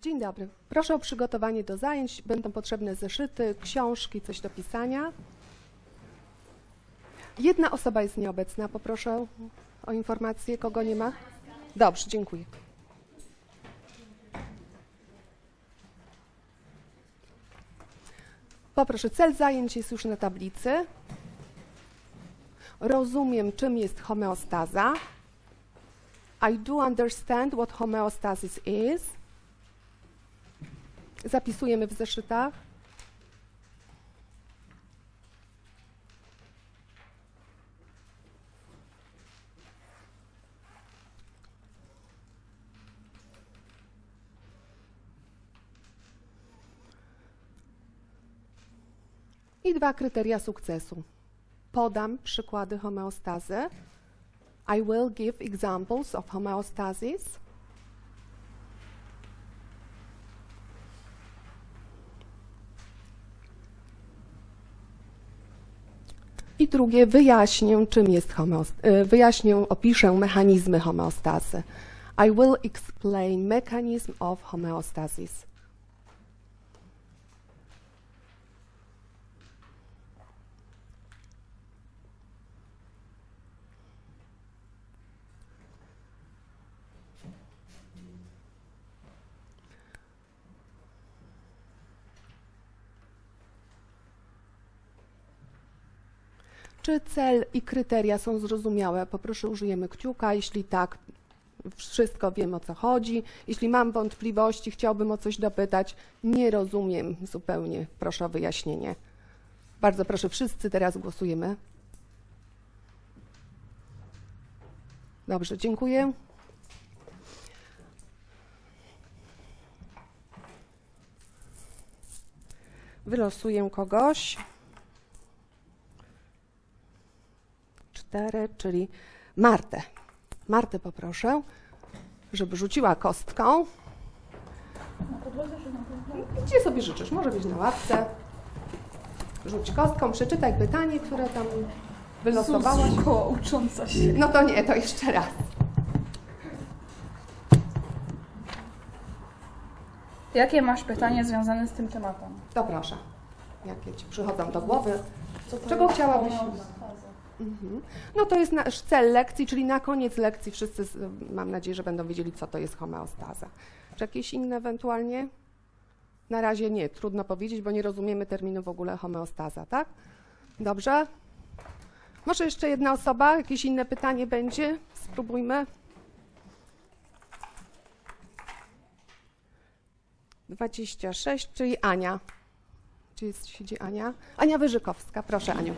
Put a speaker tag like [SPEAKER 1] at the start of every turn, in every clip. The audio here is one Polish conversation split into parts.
[SPEAKER 1] Dzień dobry. Proszę o przygotowanie do zajęć. Będą potrzebne zeszyty, książki, coś do pisania. Jedna osoba jest nieobecna. Poproszę o informację, kogo nie ma. Dobrze, dziękuję. Poproszę, cel zajęć jest już na tablicy. Rozumiem, czym jest homeostaza. I do understand what homeostasis is. Zapisujemy w zeszytach. I 2 kryteria sukcesu. Podam przykłady homeostazy. I will give examples of homeostasis. I drugie, wyjaśnię, czym jest opiszę mechanizmy homeostazy. I will explain mechanism of homeostasis. Czy cel i kryteria są zrozumiałe? Poproszę, użyjemy kciuka. Jeśli tak, wszystko wiem, o co chodzi. Jeśli mam wątpliwości, chciałbym o coś dopytać, nie rozumiem zupełnie, proszę o wyjaśnienie. Bardzo proszę, wszyscy teraz głosujemy. Dobrze, dziękuję. Wylosuję kogoś. 4, czyli Martę. Martę poproszę, żeby rzuciła kostką. Gdzie sobie życzysz? Może być na ławce. Rzuć kostką, przeczytaj pytanie, które tam wylosowałaś.
[SPEAKER 2] Szkoła ucząca się.
[SPEAKER 1] No to nie, to jeszcze raz.
[SPEAKER 2] Jakie masz pytanie związane z tym tematem?
[SPEAKER 1] To proszę. Jakie ci przychodzą do głowy? Czego chciałabyś? No to jest nasz cel lekcji, czyli na koniec lekcji wszyscy, mam nadzieję, że będą wiedzieli, co to jest homeostaza. Czy jakieś inne ewentualnie? Na razie nie, trudno powiedzieć, bo nie rozumiemy terminu w ogóle homeostaza, tak? Dobrze? Może jeszcze jedna osoba? Jakieś inne pytanie będzie? Spróbujmy. 26, czyli Ania. Gdzie siedzi Ania? Ania Wyżykowska. Proszę, Aniu.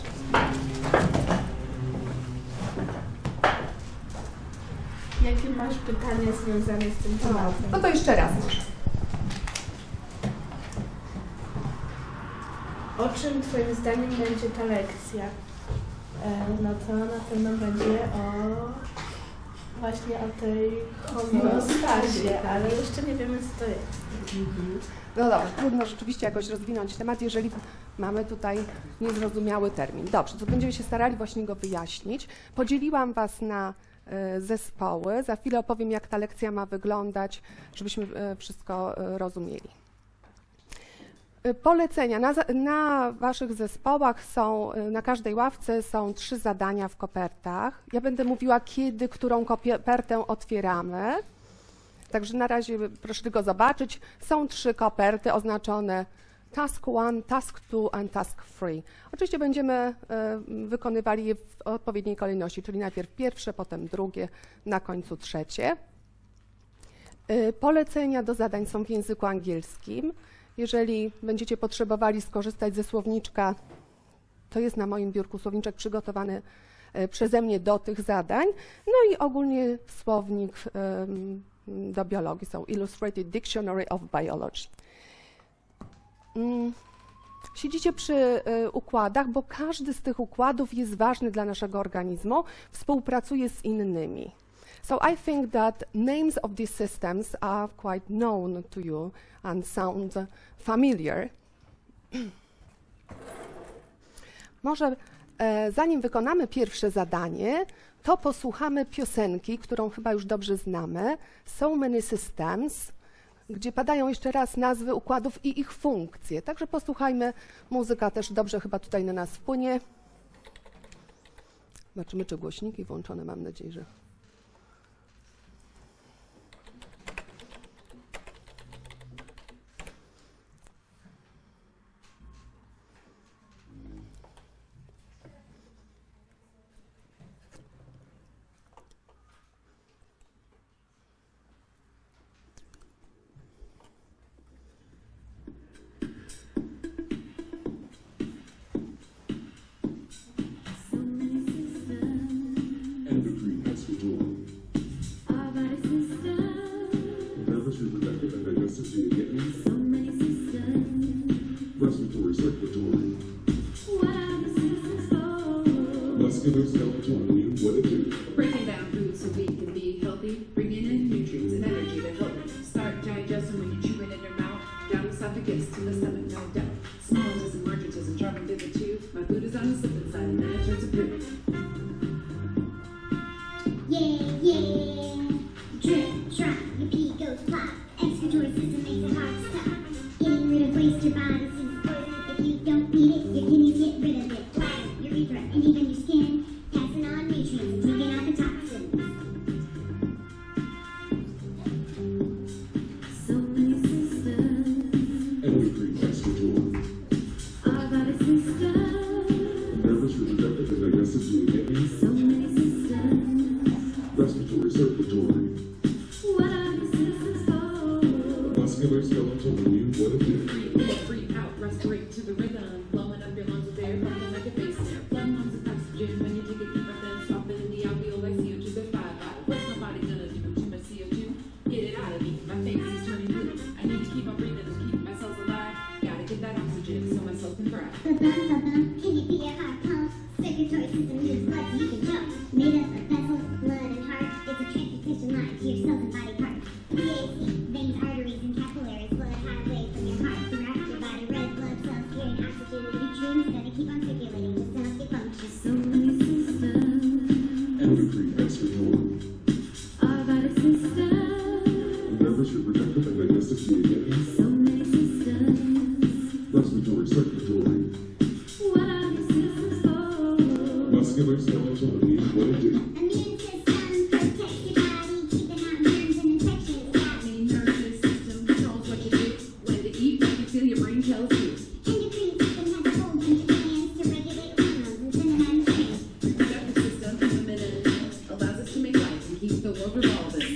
[SPEAKER 3] Jakie masz pytanie związane z tym tematem?
[SPEAKER 1] No to jeszcze raz.
[SPEAKER 3] O czym Twoim zdaniem będzie ta lekcja? No to na pewno będzie właśnie o tej homeostazie, ale jeszcze nie wiemy, co to jest.
[SPEAKER 1] No dobrze, trudno rzeczywiście jakoś rozwinąć temat, jeżeli mamy tutaj niezrozumiały termin. Dobrze, to będziemy się starali właśnie go wyjaśnić. Podzieliłam Was na zespoły. Za chwilę opowiem, jak ta lekcja ma wyglądać, żebyśmy wszystko rozumieli. Polecenia. Na Waszych zespołach są, na każdej ławce są 3 zadania w kopertach. Ja będę mówiła, kiedy, którą kopertę otwieramy. Także na razie proszę tylko zobaczyć. Są 3 koperty oznaczone Task 1, Task 2 and Task 3. Oczywiście będziemy wykonywali je w odpowiedniej kolejności, czyli najpierw pierwsze, potem drugie, na końcu trzecie. Polecenia do zadań są w języku angielskim. Jeżeli będziecie potrzebowali skorzystać ze słowniczka, to jest na moim biurku słowniczek przygotowany przeze mnie do tych zadań. No i ogólnie słownik do biologii są Illustrated Dictionary of Biology. Siedzicie przy układach, bo każdy z tych układów jest ważny dla naszego organizmu, współpracuje z innymi. So I think that names of these systems are quite known to you and sound familiar. Może zanim wykonamy pierwsze zadanie, to posłuchamy piosenki, którą chyba już dobrze znamy. So Many Systems gdzie padają jeszcze raz nazwy układów i ich funkcje. Także posłuchajmy, muzyka też dobrze chyba tutaj na nas wpłynie. Zobaczymy, czy głośniki włączone, mam nadzieję, że...
[SPEAKER 4] Breaking down food so we can be healthy, bringing in nutrients and energy to help you start digesting when you chew it in your mouth. Down esophagus to the stomach, no doubt. Small intestine, large intestine, dropping through the tube. My food is on the slip inside and then it turns to poop.
[SPEAKER 5] Yeah, yeah. Drip, drop, your pee goes pop. Excretory system makes it hard to stop. Getting rid of waste, your body sees poison. If you don't need it, your kidneys get rid of it. Bladder, urethra, and even your skin. Passing on nutrients and taking out the toxins. So many systems.
[SPEAKER 6] Endocrine, excretory.
[SPEAKER 5] Our body systems.
[SPEAKER 6] Nervous, reproductive, and digestive, to the kidneys.
[SPEAKER 5] So many systems.
[SPEAKER 6] Respiratory, circulatory.
[SPEAKER 5] What are the systems for?
[SPEAKER 6] Muscular, skeletal, immune, what it do?
[SPEAKER 4] Breathe in, breathe out, respirate to the rhythm. Blowing up your lungs with air, pumping like a bass snare. Blood, lungs, and oxygen. When you take a deep breath in, soften in the alveoli like CO2. Goodbye, bye. What's my body gonna do with too much CO2? Get it out of me. My face is turning blue. I need to keep on breathing to keep my cells alive. Gotta get that oxygen so my cells can thrive.
[SPEAKER 5] Can you be a heart pump? Circulatory system moves blood so you can jump. Made up of vessels, blood, and heart. It's a transmission line to your cells and body parts. VAC, veins, arteries, and capillaries. Blood highway from your heart throughout your body. Red blood cells carrying oxygen and nutrients. Gotta keep on circulating to cells get function. So many systems.
[SPEAKER 6] Endocrine, excretory.
[SPEAKER 5] Our body systems.
[SPEAKER 6] Nervous, reproductive, and digestive, to the kidneys.
[SPEAKER 5] So many systems.
[SPEAKER 6] Respiratory, circulatory.
[SPEAKER 5] What are the systems for?
[SPEAKER 6] Muscular, skeletal, immune, what it do?
[SPEAKER 5] Immune system protects your body, keeping out germs and infections.
[SPEAKER 4] Main nervous system controls what you do. When to eat, what you feel your brain tells you.
[SPEAKER 5] Endocrine system has a whole bunch of glands to regulate hormones and send them out of trains.
[SPEAKER 4] Reproductive system, in the minute, allows us to make life and keep the world revolving.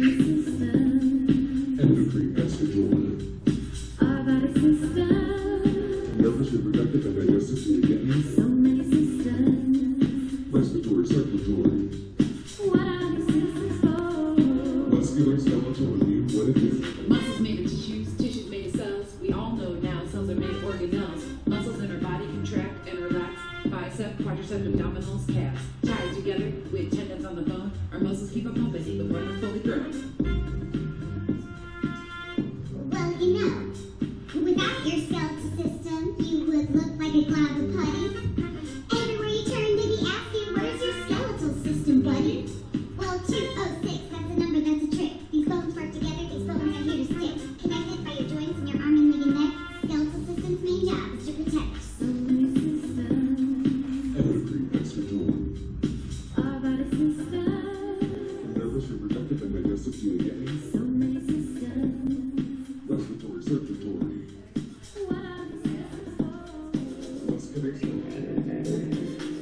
[SPEAKER 6] Endocrine, excretory.
[SPEAKER 5] Our body system.
[SPEAKER 6] Nervous, reproductive, and digestive, to the kidneys.
[SPEAKER 5] So many systems.
[SPEAKER 6] Respiratory, circulatory.
[SPEAKER 5] What are the systems for?
[SPEAKER 6] Muscular, skeletal, immune, what it do?
[SPEAKER 4] Muscles made of tissues, tissues made of cells. We all know now cells are made of organelles. Muscles in our body contract and relax. Bicep, quadricep, abdominals, calves. Tied together with tendons on the bone. Our muscles keep on pumping even when we're fully grown.
[SPEAKER 5] Well, you know, without your skeletal system, you would look like a glob of putty. Everywhere you turn, they be asking, where's your skeletal system, buddy? Well, 206, that's a number, that's a trick. These bones work together, these bones are here to stick. Connected by your joints in your arm and leg and neck. Skeletal system's main job is to protect. So many systems.
[SPEAKER 6] Endocrine, excretory.
[SPEAKER 5] Our body system.
[SPEAKER 6] Nervous, reproductive, and digestive, to the kidneys.
[SPEAKER 5] So many systems.
[SPEAKER 6] Respiratory, circulatory.
[SPEAKER 5] What are the systems for?
[SPEAKER 6] Muscular, skeletal.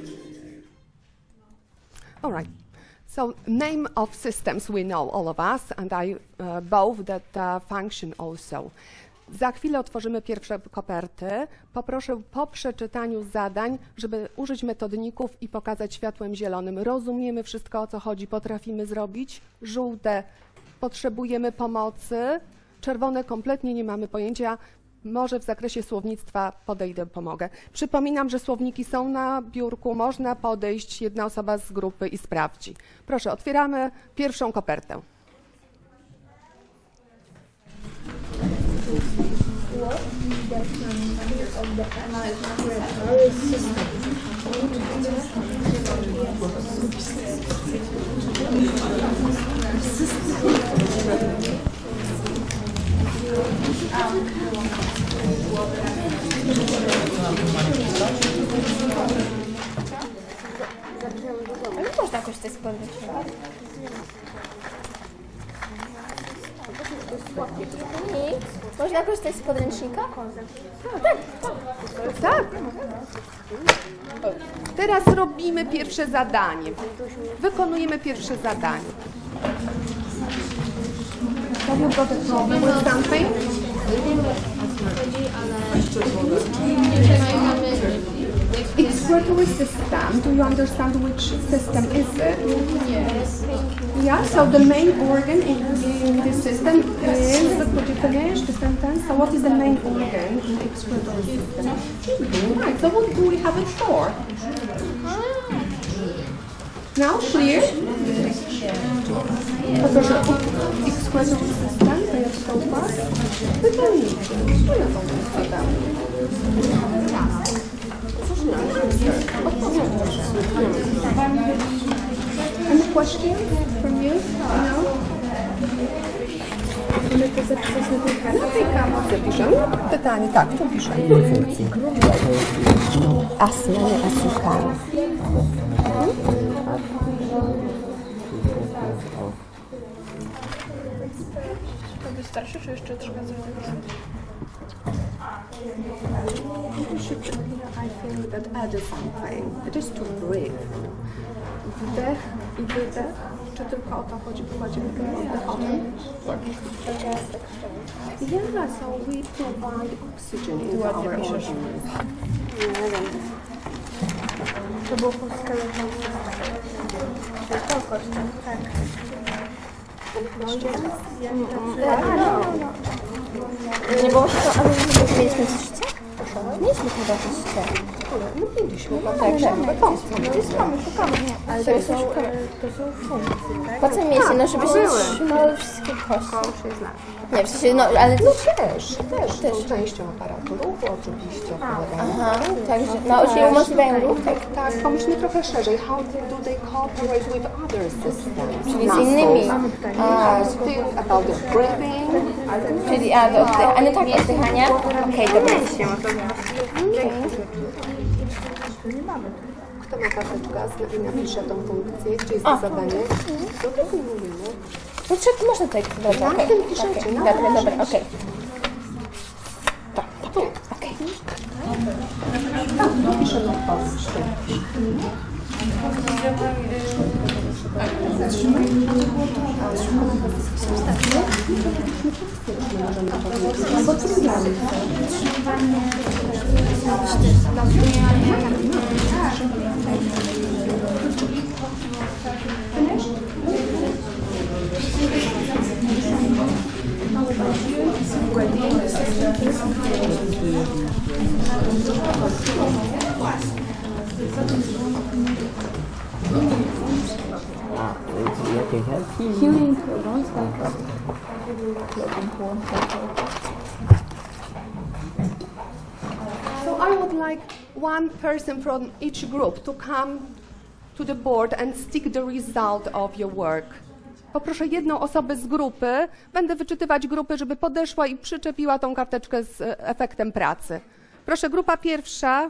[SPEAKER 1] All right. So name of systems we know, all of us, and I both that function also. Za chwilę otworzymy pierwsze koperty. Poproszę po przeczytaniu zadań, żeby użyć metodników i pokazać światłem zielonym. Rozumiemy wszystko, o co chodzi, potrafimy zrobić. Żółte, potrzebujemy pomocy. Czerwone, kompletnie nie mamy pojęcia. Może w zakresie słownictwa podejdę, pomogę. Przypominam, że słowniki są na biurku, można podejść, jedna osoba z grupy i sprawdzi. Proszę, otwieramy pierwszą kopertę.
[SPEAKER 7] podręcznika. I można korzystać z podręcznika?
[SPEAKER 1] Tak. Teraz robimy pierwsze zadanie. Wykonujemy pierwsze zadanie. Have you got a problem with something? Expiratory system. Do you understand which system is it? Yes. Yeah, so the main organ in this system is, could you finish the sentence? So what is the main organ in the expiratory system? Right, so what do we have it for? Now, clear? Poproszę o expiratory system, to jest sopa. Wypełnijcie. Co ja to zadam? Any questions from you? No? Mamy to zapisać na tej kartce? Na tej kartce piszemy. Pytanie, tak, to piszemy. Funkcji. Asmany, asukany.
[SPEAKER 2] To wystarczy, czy jeszcze trzeba coś napisać?
[SPEAKER 1] I think that add something. It is to breathe. Wdech i wydech. Czy tylko o to chodzi? Kładziemy oddechowy? Tak. Yeah, so we provide oxygen in our organs.
[SPEAKER 3] To było po skeleton. Tak.
[SPEAKER 7] Nie było się to, ale nie mieliśmy coś. Mieliśmy chyba coś.
[SPEAKER 1] No mieliśmy, tak,
[SPEAKER 3] Szukamy. Ale to są funkcje, tak?
[SPEAKER 7] Po co mieliście? No żeby się trzymały wszystkie kości. Nie, w sensie, no ale to
[SPEAKER 1] też są częścią aparatu ruchu oczywiście.
[SPEAKER 7] aha, także, no czyli umożliwiają ruch, tak?
[SPEAKER 1] Tak, pomyślmy trochę szerzej. How do they cooperate with other systems?
[SPEAKER 7] Czyli z innymi.
[SPEAKER 1] Think about the breathing.
[SPEAKER 7] Czyli do oddychania. A no tak, oddychania. Okej, dobra.
[SPEAKER 1] Kto ma karteczkę i napisze tą funkcję, gdzie jest to zadanie? No to mówimy.
[SPEAKER 7] No czy można tutaj, dobra, okej. Dobra, okej. Tak, okej.
[SPEAKER 1] Tu piszemy odpowiedź.
[SPEAKER 2] Healing bądź tak.
[SPEAKER 1] So I would like one person from each group to come to the board and stick the result of your work. Poproszę jedną osobę z grupy, będę wyczytywać grupy, żeby podeszła i przyczepiła tą karteczkę z efektem pracy. Proszę, grupa pierwsza.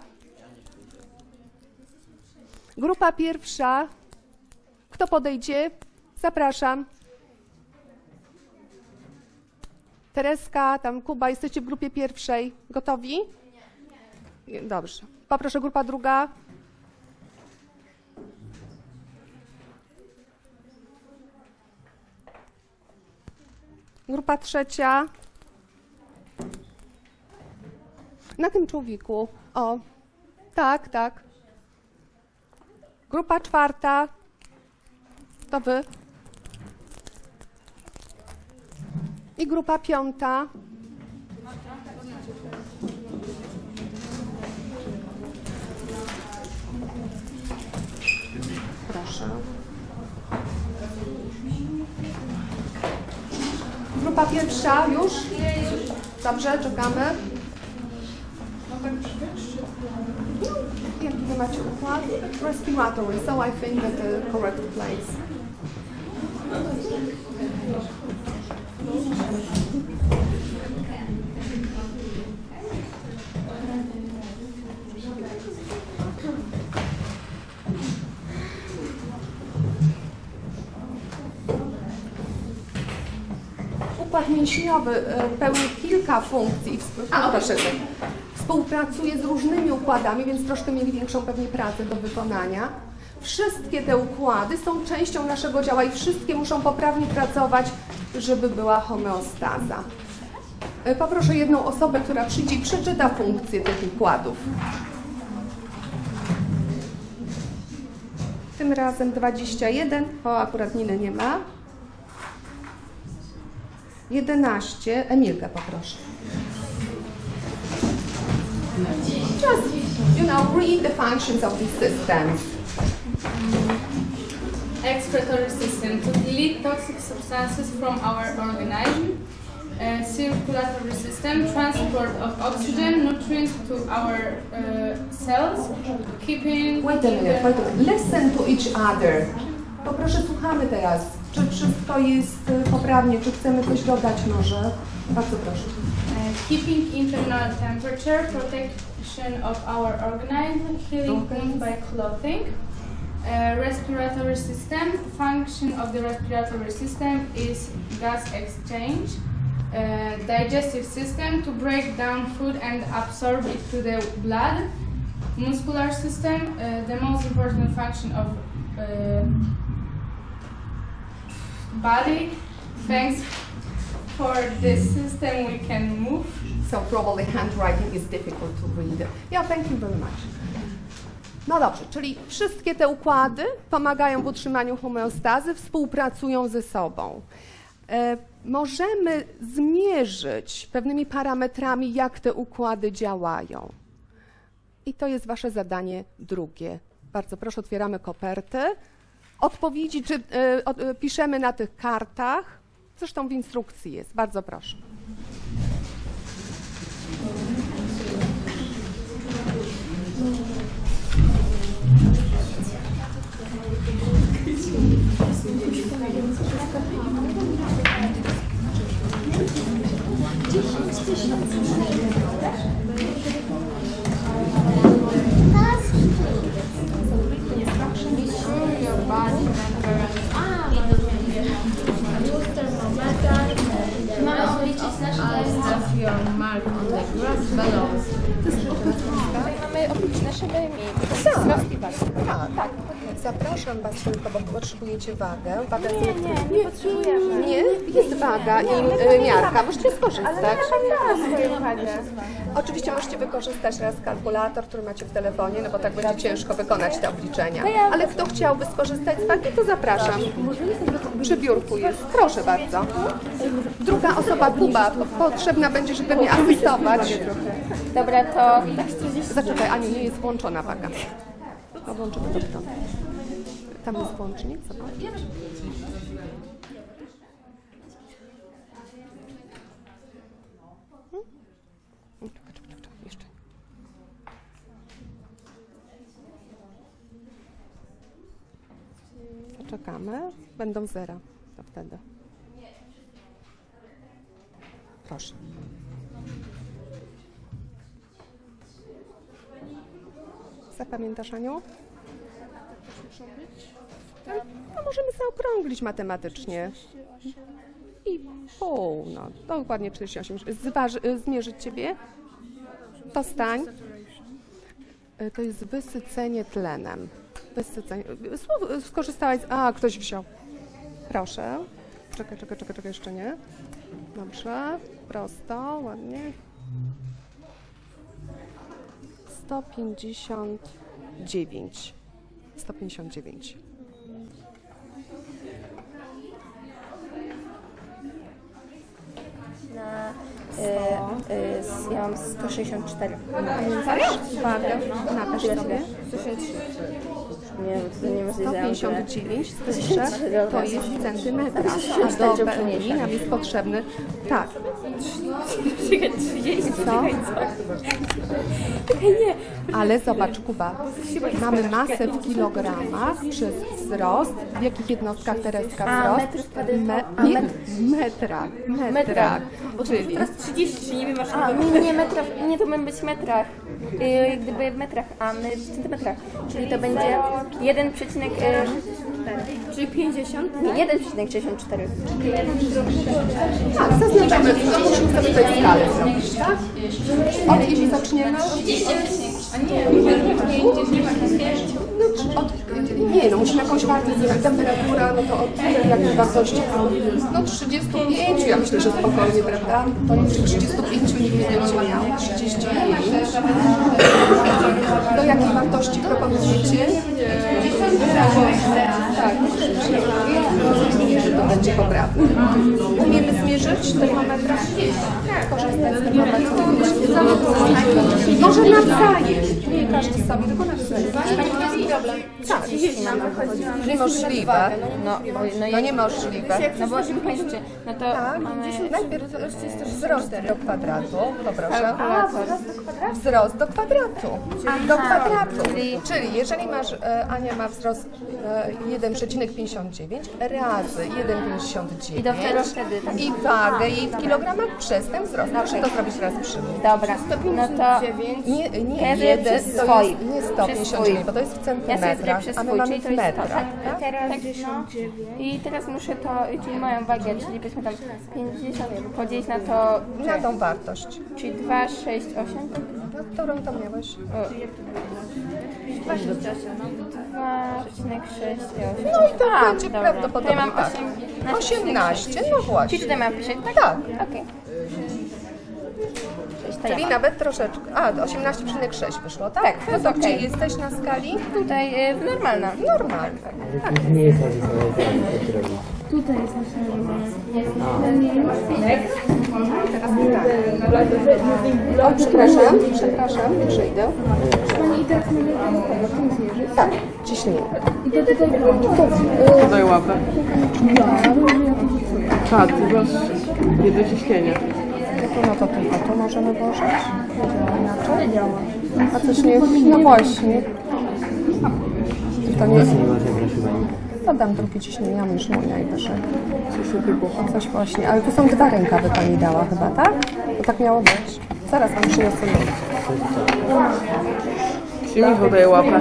[SPEAKER 1] Grupa pierwsza. Kto podejdzie? Zapraszam. Tereska, tam Kuba, jesteście w grupie pierwszej. Gotowi? Nie. Dobrze. Poproszę, grupa druga. Grupa trzecia. Na tym człowiku. O, tak, tak. Grupa czwarta. To wy. I grupa piąta. Proszę. Grupa pierwsza już? Dobrze, czekamy. Jaki wy macie układ? Respiratory, so I think that the correct place. układ mięśniowy pełni kilka funkcji. Współpracuje z różnymi układami, więc troszkę mieli większą pewnie pracę do wykonania. Wszystkie te układy są częścią naszego ciała i wszystkie muszą poprawnie pracować, żeby była homeostaza. Poproszę jedną osobę, która przyjdzie i przeczyta funkcje tych układów. Tym razem 21, o akurat Niny nie ma. 11, Emilkę poproszę. Just, read the functions of these systems.
[SPEAKER 2] Excretory system to delete toxic substances from our organism. Circulatory system, transport of oxygen, nutrients to our cells, keeping...
[SPEAKER 1] Wait a minute. Listen to each other. Poproszę, słuchamy teraz. Czy wszystko jest poprawnie? Czy chcemy coś dodać może? Bardzo proszę.
[SPEAKER 2] Keeping internal temperature, protection of our organism, healing wounds by clothing. Respiratory system, function of the respiratory system is gas exchange. Digestive system, to break down food and absorb it to the blood. Muscular system, the most important function of body. Thanks for this system we can move.
[SPEAKER 1] So probably handwriting is difficult to read. Yeah, thank you very much. No dobrze, czyli wszystkie te układy pomagają w utrzymaniu homeostazy, współpracują ze sobą. Możemy zmierzyć pewnymi parametrami, jak te układy działają. I to jest wasze zadanie drugie. Bardzo proszę, otwieramy kopertę. Odpowiedzi piszemy na tych kartach. Zresztą w instrukcji jest. Bardzo proszę.
[SPEAKER 7] Mamy oprócz naszego
[SPEAKER 1] Tak. Zapraszam was tylko, bo potrzebujecie wagę.
[SPEAKER 7] Nie potrzebujemy.
[SPEAKER 1] Nie? Jest waga i miarka. Możecie skorzystać. Oczywiście możecie wykorzystać raz kalkulator, który macie w telefonie, no bo tak będzie ciężko wykonać te obliczenia. Ale kto chciałby skorzystać z wagi, to zapraszam. Przy biurku jest. Proszę bardzo. Druga osoba, Kuba, potrzebna będzie, żeby mnie asystować.
[SPEAKER 7] Dobra, to...
[SPEAKER 1] Zaczekaj, Aniu, nie jest włączona waga. No, włączymy to stąd. Tam jest włącznik, zobacz. Czekaj, jeszcze. Poczekamy, będą zera, to wtedy. Proszę. Zapamiętasz, Aniu? No, możemy zaokrąglić matematycznie. I pół, no, dokładnie 48. Zmierzyć Ciebie? To stań. To jest wysycenie tlenem. Wysycenie. Skorzystałaś z... A, ktoś wziął. Proszę. Czekaj, jeszcze nie. Dobrze. Prosto, ładnie. 159. 159.
[SPEAKER 7] Ja mam 164.
[SPEAKER 1] Wagę. Napisz sobie.
[SPEAKER 7] 163. Nie, to nie możliwe.
[SPEAKER 1] 159, to jest w centymetrach, a do Berlini nam jest potrzebny, tak.
[SPEAKER 7] 30,
[SPEAKER 1] co? Nie. Ale zobacz, Kuba, mamy masę w kilogramach przez wzrost. W jakich jednostkach, Tereska, wzrost? Metrach. Czyli...
[SPEAKER 7] Teraz 30, nie wiem, masz... nie, metrach, nie, to powinien być w metrach. Gdyby w metrach, a my w centymetrach. Czyli to będzie 1,1
[SPEAKER 3] Czyli 50?
[SPEAKER 7] Nie, 1,64.
[SPEAKER 1] Tak, zaznaczamy, musimy sobie tutaj skalę zrobić, tak? Od ili zaczniemy? Nie, no musimy jakąś wartość, temperatura, no to od jakiej wartości? No 35, ja myślę, że spokojnie, prawda? Przy 35 nikt nie będzie miał, 35. Do jakiej wartości proponujecie? Tak, to będzie poprawne. Umiemy zmierzyć termometra? Korzystać z termometra. Może nawzajem. Nie każdy sobie, tylko nawzajem. Tak, niemożliwe. No niemożliwe.
[SPEAKER 7] No bo słuchajcie, no to mamy...
[SPEAKER 1] Najpierw wzrost do kwadratu. Poproszę. Wzrost do kwadratu. Do kwadratu. Czyli jeżeli masz, Ania ma wzrost 1,59 razy 1,59
[SPEAKER 7] I dopiero wtedy tak.
[SPEAKER 1] i wagę jej w kilogramach przez ten wzrost. Muszę to zrobić raz przy mnie.
[SPEAKER 7] Dobra, no to...
[SPEAKER 1] Nie,
[SPEAKER 7] Każdy
[SPEAKER 1] jeden,
[SPEAKER 7] przy
[SPEAKER 1] to
[SPEAKER 7] swoim.
[SPEAKER 1] jest nie
[SPEAKER 7] Przy
[SPEAKER 1] 159,
[SPEAKER 7] swoim.
[SPEAKER 1] bo to jest w
[SPEAKER 7] Ja sobie zrobię
[SPEAKER 1] centymetrach,
[SPEAKER 7] przez
[SPEAKER 1] a my
[SPEAKER 7] swój,
[SPEAKER 1] mamy
[SPEAKER 7] czyli
[SPEAKER 1] w
[SPEAKER 7] to jest to,
[SPEAKER 1] metrach.
[SPEAKER 7] tak?
[SPEAKER 3] Teraz
[SPEAKER 7] Tak,
[SPEAKER 3] 59.
[SPEAKER 7] I teraz muszę to, czyli moją wagę, czyli powiedzmy tam 50, podzielić na to,
[SPEAKER 1] Na tą wartość.
[SPEAKER 7] czyli 2, 6, 8.
[SPEAKER 1] No, którą to miałeś?
[SPEAKER 7] 2,6 i 8.
[SPEAKER 1] No i to
[SPEAKER 7] A,
[SPEAKER 1] będzie
[SPEAKER 7] dobra.
[SPEAKER 1] prawdopodobnie
[SPEAKER 7] To ja mam
[SPEAKER 1] tak.
[SPEAKER 7] 18.
[SPEAKER 1] 18, no właśnie.
[SPEAKER 7] Czyli tutaj mam pisać, tak?
[SPEAKER 1] Tak.
[SPEAKER 7] Okej. To ja
[SPEAKER 1] Czyli
[SPEAKER 7] mam.
[SPEAKER 1] nawet troszeczkę. A, 18,6 wyszło, tak?
[SPEAKER 7] Tak,
[SPEAKER 1] No
[SPEAKER 7] to
[SPEAKER 1] to
[SPEAKER 7] jest
[SPEAKER 1] gdzie
[SPEAKER 7] okej.
[SPEAKER 1] jesteś na skali?
[SPEAKER 7] Tutaj normalna.
[SPEAKER 1] Normalnie.
[SPEAKER 8] Nie jest napisane, co robi.
[SPEAKER 3] Tutaj jest napisane.
[SPEAKER 1] O, przepraszam, przyjdę.
[SPEAKER 3] Pani i teraz mamy ten zmierzyć.
[SPEAKER 1] Tak, ciśnienie.
[SPEAKER 3] I to tutaj było.
[SPEAKER 9] Podaj łapę. Tak, ty masz jedno ciśnienie.
[SPEAKER 1] No to tylko to możemy włożyć. Nie działa inaczej. A coś nie... No właśnie. To nie jest...
[SPEAKER 8] Nie ma zapraszania.
[SPEAKER 1] Dodam drugie ciśnienie, ja niż moja i wyżej. Coś właśnie. Ale tu są 2 rękawy pani dała chyba, tak? To tak miało być. Zaraz wam przyniosę lód.
[SPEAKER 9] Silnik podaje łapę.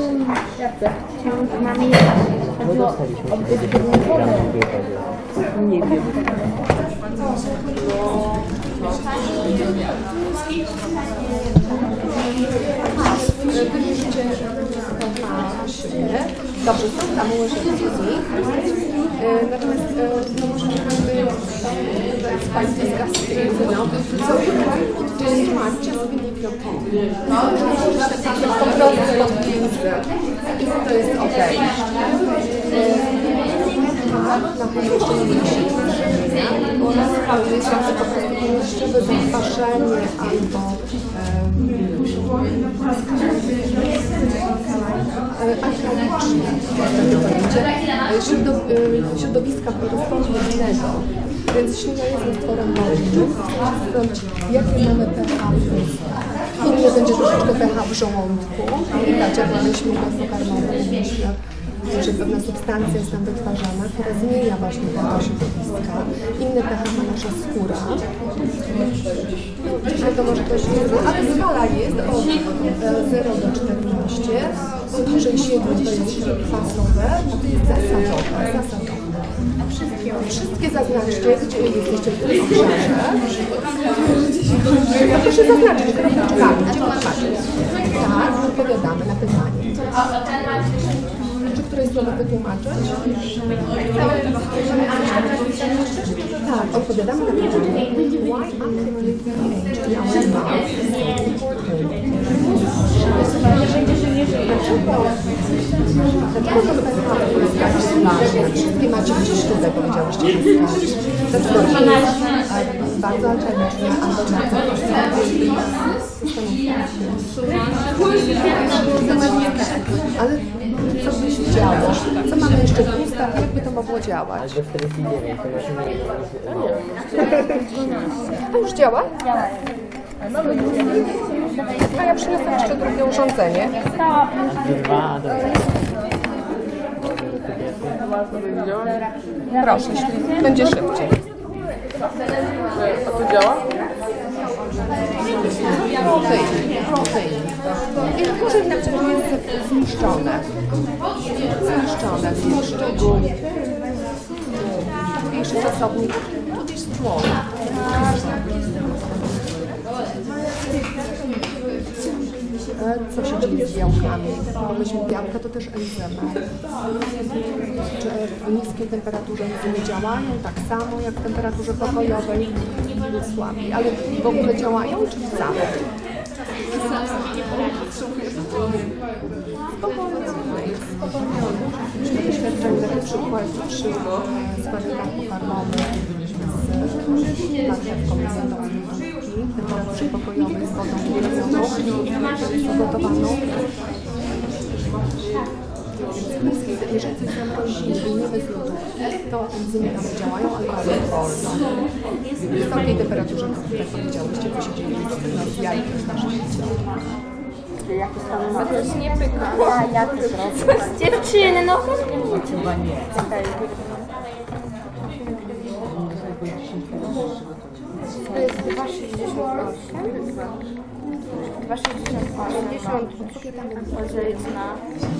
[SPEAKER 8] Bo dostaliśmy się do programu wyjechania.
[SPEAKER 9] Nie wiem.
[SPEAKER 1] Dobrze, są tam łyżeczki. Natomiast no może Państwo z gasty, no. So you can put just one, just beneath your tongue. Po prostu pod linzę. I to jest ok. Na pewno jeszcze nie musi bo jest zawsze po prostu częściowe zakwaszenie albo środowiska rozpadu wodnego, więc ślina jest stworem wodnym. Jakie mamy pH w ustach? Inny będzie troszeczkę pH w żołądku. Widać, jak mamy ślinę pokarmową, myślę, że pewna substancja jest tam wytwarzana, która zmienia właśnie pH środowiska. Inny pH ma nasza skóra. Dzisiaj to może ktoś nie zna, ale skala jest od 0 do 14. Poniżej 7 to jest kwasowe, a to jest zasadowe. Wszystkie zaznaczcie, gdzie jesteście w tym obszarze. Proszę zaznaczyć kropeczkami, gdzie podpatrzeć. Tak, odpowiadamy na pytanie. Czy któreś słowo wytłumaczyć? Tak, odpowiadamy na pytanie. Why actively pH in our mouth is so important? Dlaczego to pH jest tak ważne? Wszystkie macie gdzieś tutaj, powiedziałyście na skali. Dlaczego nie jest bardzo alkaliczne albo bardzo ale co byś działo? Co mamy jeszcze w ustach? Jakby to mogło działać?
[SPEAKER 8] Albo 49, to już nie
[SPEAKER 1] A już działa? Działa. A ja przyniosę jeszcze drugie urządzenie.
[SPEAKER 8] 2,
[SPEAKER 1] Proszę, jeśli będzie szybciej.
[SPEAKER 9] A to działa?
[SPEAKER 1] Protein. I może inaczej jest zniszczone. Zniszczył był łatwiejszy zasobnik, tu jest człowiek. Co się dzieje z białkami? Bo myśmy białka to też enzymy. Czy w niskiej temperaturze enzymy działają tak samo jak w temperaturze pokojowej? Słabiej, ale w ogóle działają czy wcale? Spowolnione. Mieliśmy doświadczenie na przykład przy składnikach pokarmowych z marchewką jadącą w temperaturze pokojowej z wodą ugotowaną. Jeżeli coś zamrozimy i nie bez lodówki, to enzymy nam działają, ale bardzo wolno. W wysokiej temperaturze, tak powiedziałyście, co się dzieje z jajkiem w naszym ciele.
[SPEAKER 7] A to już nie pyka. Ja też robię. Dziewczyny, no
[SPEAKER 8] Chyba nie.
[SPEAKER 7] to jest 2,68. 2,68. Podzielić na...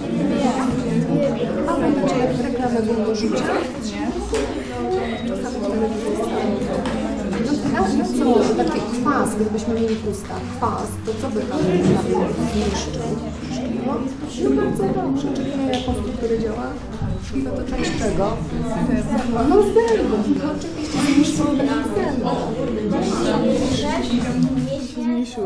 [SPEAKER 1] A pamiętacie, jak reklamę było rzucić? Czasami w telewizji. No co, taki kwas, gdybyśmy mieli w ustach, kwas, to co by tam zniszczył? No bardzo dobrze, czyli na jaką strukturę działa? No to część czego? No zębów, no oczywiście zniszczyłoby nam zębów.
[SPEAKER 9] Zmniejszyło.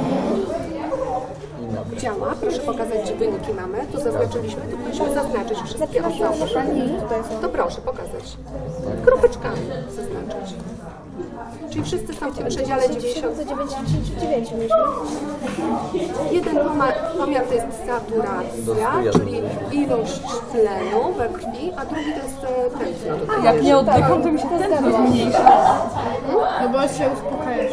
[SPEAKER 1] Działa, proszę pokazać, gdzie wyniki mamy. Tu zaznaczyliśmy, tu musimy zaznaczyć wszystkie osoby. To proszę pokazać. Kropeczkami zaznaczyć. Czyli wszyscy są w tym przedziale
[SPEAKER 7] 99 myślę.
[SPEAKER 1] Jeden pomiar to jest saturacja, czyli ilość tlenu we krwi, a drugi to jest tętno.
[SPEAKER 9] Jak nie oddycham, to mi się tętno zmniejsza.
[SPEAKER 3] No bo się uspokajasz.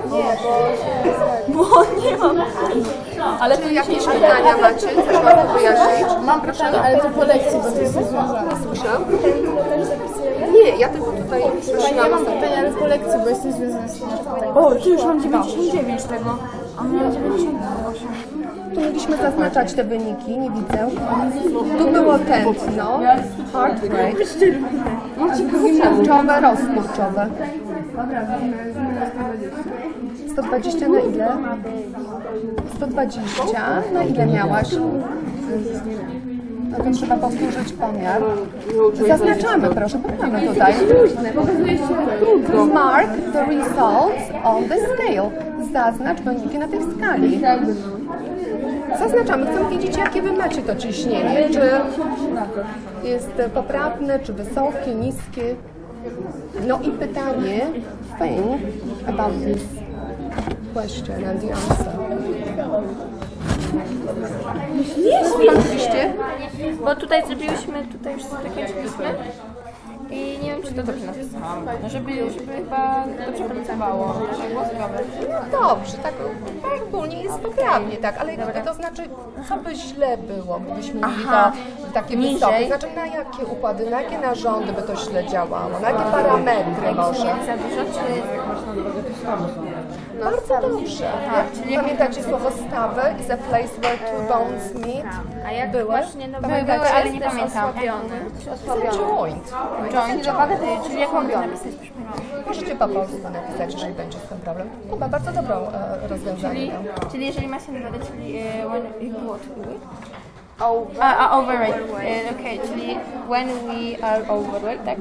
[SPEAKER 7] Bo nie mam.
[SPEAKER 1] Ale tu jakieś pytania macie? Coś mam wyjaśnić?
[SPEAKER 3] Mam pytanie, ale to po lekcji, bo to jest związane.
[SPEAKER 1] Słyszę? Nie, ja tylko tutaj
[SPEAKER 3] Ja mam pytanie, ale po lekcji, bo jestem związana z tym.
[SPEAKER 7] O, tu już mam 99 tego. A miałam 98.
[SPEAKER 1] Tu mieliśmy zaznaczać te wyniki, nie widzę. Tu było tętno, heart rate, kurczowe, rozkurczowe. 120 na ile? 120. Na ile miałaś? No to trzeba powtórzyć pomiar. Zaznaczamy, proszę, mamy tutaj. Mark the results on the scale. Zaznacz wyniki na tej skali. Zaznaczamy, chcemy wiedzieć, jakie wy macie to ciśnienie. Czy jest poprawne, czy wysokie, niskie. No i pytanie, think about this question and the answer. Oczywiście?
[SPEAKER 7] Bo tutaj zrobiłyśmy, tutaj już zakończyliśmy. I nie wiem, czy to dobrze napisałam. Żeby chyba dobrze pracowało. Było zdrowe.
[SPEAKER 1] Dobrze, tak ogólnie jest poprawnie, tak, ale to znaczy, co by źle było, gdybyśmy mieli to takie wysokie, znaczy na jakie układy, na jakie narządy by to źle działało, na jakie parametry może?
[SPEAKER 7] Za dużo, czy...
[SPEAKER 1] Bardzo dobrze. Pamiętacie słowo stawy? Is a place where two bones meet?
[SPEAKER 7] A jak
[SPEAKER 1] Były?
[SPEAKER 7] właśnie, no
[SPEAKER 1] Pamiętacie?
[SPEAKER 7] były, ale nie pamiętam.
[SPEAKER 1] Joint.
[SPEAKER 7] Joint, czyli jak mogę napisać?
[SPEAKER 1] Możecie po polsku napisać, jeżeli będzie z tym problem. Chyba bardzo dobrą rozwiązanie.
[SPEAKER 7] Czyli jeżeli ma się nazywać, czyli overweight. Okay, czyli when we are overweight, tak?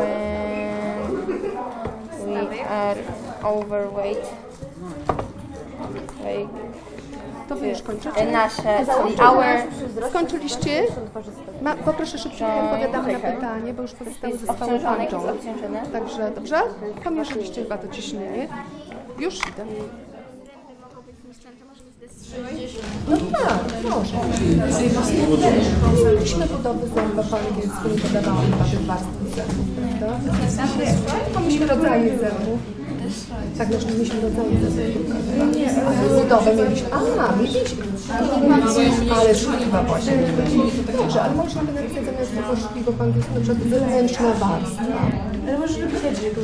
[SPEAKER 7] When we are overweight.
[SPEAKER 1] To wy już kończycie?
[SPEAKER 7] Nasze, czyli our...
[SPEAKER 1] Skończyliście? Poproszę szybciej, odpowiadamy na pytanie, bo już pozostałe zespoły kończą. Także dobrze? Pomierzyliście chyba to ciśnienie. Już idę. No tak, może. Mieliśmy budowy zęba po angielsku, nie podawałam chyba tych warstw zębów, prawda? Mieliśmy rodzaje zębów. Tak, też mieliśmy rodzaje zębów. Budowę mieliśmy. Mieliśmy. Ale szkliwa właśnie. Dobrze, ale można by napisać zamiast tego szkliwa po angielsku, na przykład zewnętrzna warstwa.
[SPEAKER 3] Ale może robić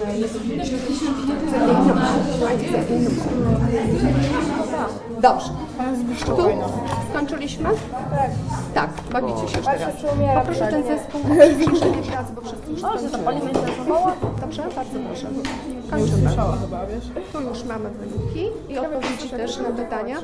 [SPEAKER 1] Dobrze. Tu skończyliśmy? Tak, bawicie się już teraz. Poproszę ten zespół o przyspieszenie pracy, bo wszyscy już skończyli. Dobrze, bardzo proszę. Kończymy. Tu już mamy wyniki i odpowiedzi też na pytania.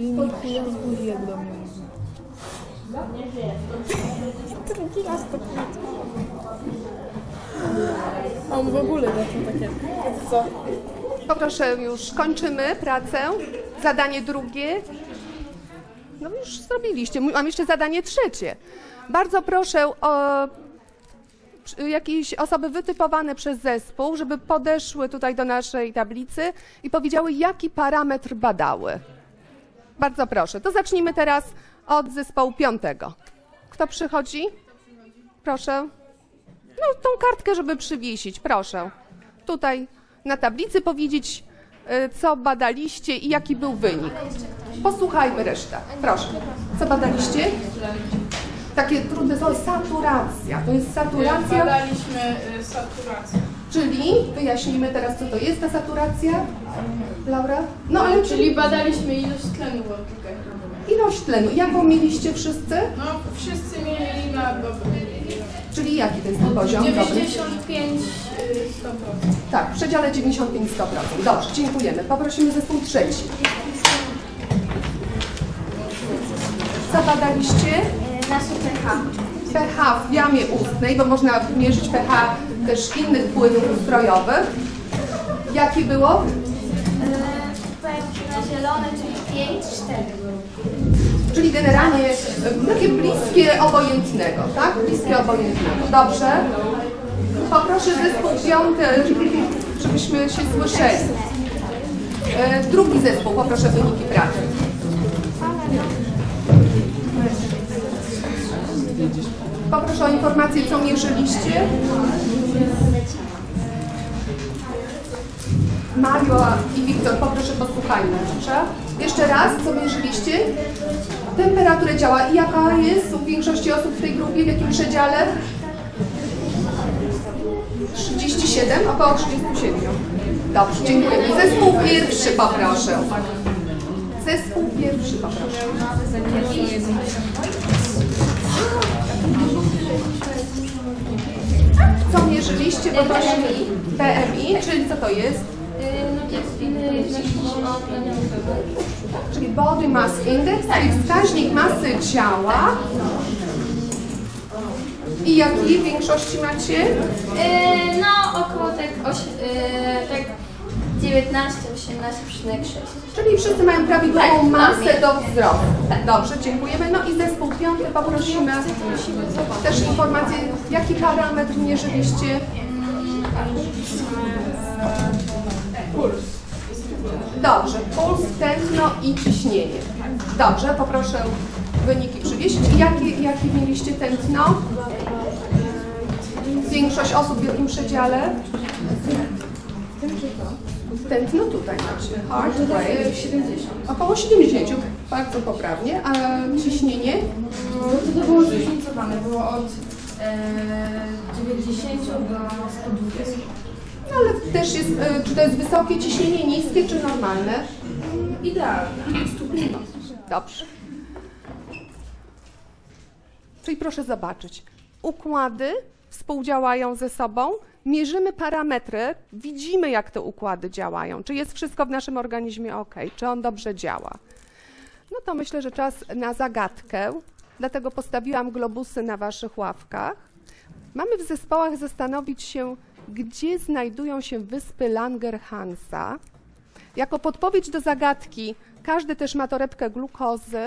[SPEAKER 9] On w ogóle zaczął takie... Co?
[SPEAKER 1] Poproszę, już kończymy pracę. Zadanie drugie. No już zrobiliście. Mam jeszcze zadanie trzecie. Bardzo proszę o jakieś osoby wytypowane przez zespół, żeby podeszły tutaj do naszej tablicy i powiedziały, jaki parametr badały. Bardzo proszę. To zacznijmy teraz od zespołu 5. Kto przychodzi? Proszę. No, tą kartkę, żeby przywiesić, proszę. Tutaj na tablicy powiedzieć, co badaliście i jaki był wynik. Posłuchajmy resztę. Proszę. Co badaliście? Takie trudne słowo, saturacja. To jest saturacja.
[SPEAKER 2] Badaliśmy saturację.
[SPEAKER 1] Czyli, wyjaśnijmy teraz, co to jest ta saturacja. Laura? No ale
[SPEAKER 2] Czyli badaliśmy ilość tlenu w odczykach.
[SPEAKER 1] ilość tlenu. Jaką mieliście wszyscy?
[SPEAKER 2] No, wszyscy mieli na dobry.
[SPEAKER 1] Czyli jaki to jest ten poziom?
[SPEAKER 2] 95, 100%.
[SPEAKER 1] Tak, w przedziale 95-100%. Dobrze, dziękujemy. Poprosimy zespół 3. Co badaliście?
[SPEAKER 5] Nasze pH.
[SPEAKER 1] pH w jamie ustnej, bo można mierzyć pH też innych płynów ustrojowych. Jakie było?
[SPEAKER 5] Powiem na zielone, czyli 5, 4.
[SPEAKER 1] Czyli generalnie takie bliskie obojętnego, tak? Bliskie obojętnego. Dobrze. Poproszę zespół 5, żebyśmy się słyszeli. Drugi zespół, poproszę wyniki pracy. Poproszę o informację, co mierzyliście. Mario i Wiktor, poproszę, posłuchajmy. Dobrze? Jeszcze raz, co mierzyliście? Temperaturę ciała. I jaka jest u większości osób w tej grupie? W jakim przedziale? 37? Około 37. Dobrze, dziękujemy. Zespół 1 poproszę. Zespół 1 poproszę. Co mierzyliście? PMI, czyli co to jest? Czyli Body Mass Index, czyli wskaźnik masy ciała. I jaki w większości macie?
[SPEAKER 7] No około tak 19-18,6.
[SPEAKER 1] Czyli wszyscy mają prawidłową masę do wzrostu. Dobrze, dziękujemy. No i zespół 5 poprosimy też informację, jaki parametr mierzyliście? Puls. Dobrze, puls, tętno i ciśnienie. Dobrze, poproszę wyniki przywiesić. Jakie mieliście tętno? Większość osób w jakim przedziale? Tętno tutaj macie. Heart rate 70. Około 70. Bardzo poprawnie. A ciśnienie?
[SPEAKER 2] To było zróżnicowane. Było od 90 do 120.
[SPEAKER 1] No ale też jest, czy to jest wysokie ciśnienie, niskie czy normalne?
[SPEAKER 2] Idealne.
[SPEAKER 1] Dobrze. Czyli proszę zobaczyć. Układy współdziałają ze sobą, mierzymy parametry, widzimy, jak te układy działają, czy jest wszystko w naszym organizmie ok, czy on dobrze działa. No to myślę, że czas na zagadkę, dlatego postawiłam globusy na waszych ławkach. Mamy w zespołach zastanowić się, gdzie znajdują się wyspy Langerhansa. Jako podpowiedź do zagadki każdy też ma torebkę glukozy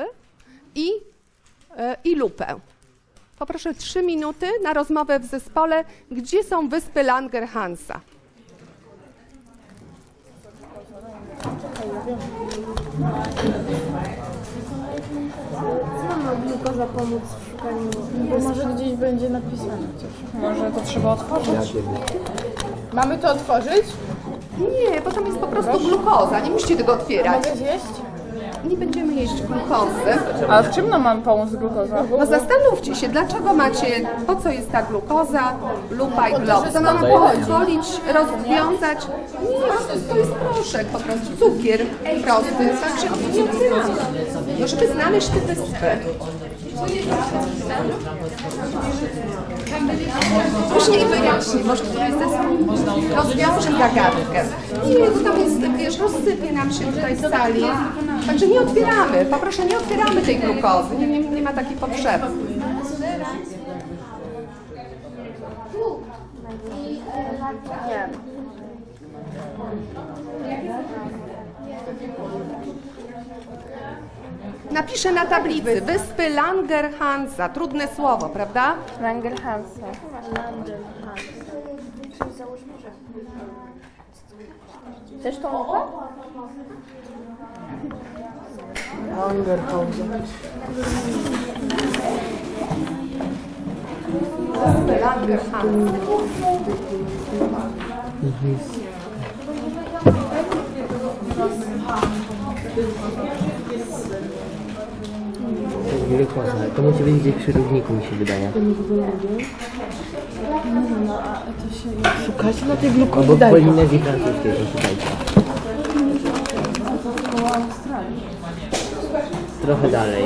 [SPEAKER 1] i lupę. Poproszę 3 minuty na rozmowę w zespole, gdzie są wyspy Langerhansa.
[SPEAKER 3] Co ma glukoza pomóc w szukaniu?
[SPEAKER 9] Bo może gdzieś będzie napisane coś. Może to trzeba otworzyć? Mamy to otworzyć?
[SPEAKER 1] Nie, bo tam jest po prostu glukoza, nie musicie tego otwierać.
[SPEAKER 9] Mogę zjeść?
[SPEAKER 1] nie będziemy jeść glukozy.
[SPEAKER 9] A w czym nam mam pomóc glukoza?
[SPEAKER 1] No zastanówcie się, dlaczego macie, po co jest ta glukoza, lupa i globus? To nam pozwolić rozwiązać, nie, to jest proszek po prostu, cukier prosty, także nie otwieramy. No żeby znaleźć tę wyspę. Później wyjaśnię, może któryś zespół rozwiąże zagadkę. Nie, bo tam jest, wiesz, rozsypie nam się tutaj w sali. Także nie otwieramy, poproszę, nie otwieramy tej glukozy, nie ma takiej potrzeby.
[SPEAKER 7] Nie.
[SPEAKER 1] Napiszę na tablicy wyspy Langerhansa, trudne słowo, prawda?
[SPEAKER 7] Langerhansa. Chcesz tą lupę?
[SPEAKER 1] Wyspy Langerhansa.
[SPEAKER 8] Glukoza, to musi być gdzieś przy równiku, mi się wydaje.
[SPEAKER 9] Szukajcie na tej glukozy.
[SPEAKER 8] Albo w Polinezji francuskiej, szukajcie. Trochę dalej.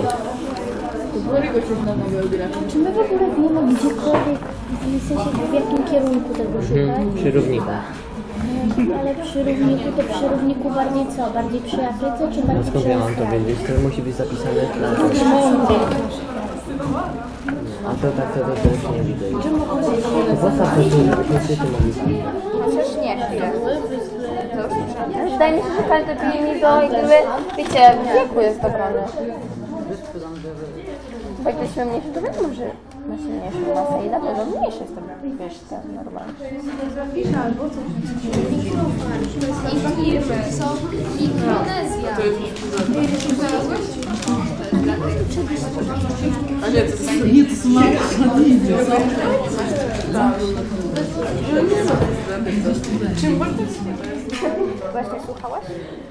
[SPEAKER 5] Czy my w ogóle wiemy gdziekolwiek, w sensie w jakim kierunku tego szukać?
[SPEAKER 8] Przy równiku.
[SPEAKER 5] Ale przy równiku, to przy równiku bardziej co? Bardziej przy Afryce, czy bardziej
[SPEAKER 8] Skąd
[SPEAKER 5] przy
[SPEAKER 8] ja mam to
[SPEAKER 5] Australii?
[SPEAKER 8] wiedzieć? To musi być zapisane w planszy. A to tak, to już nie widzę. Zostaw to, żebyśmy wszyscy mogli znaleźć.
[SPEAKER 7] Chociaż nie, chwilę. Wydaje mi się, że każdy pieniądze jak gdyby, wiecie, w wieku jest dobrany. Bo jakbyśmy mniejsze, to wiadomo, że ma się mniejszą masę i na pewno mniejsze jest to, wiesz, ten normalny.
[SPEAKER 9] A nie, to są
[SPEAKER 7] Właśnie słuchałaś?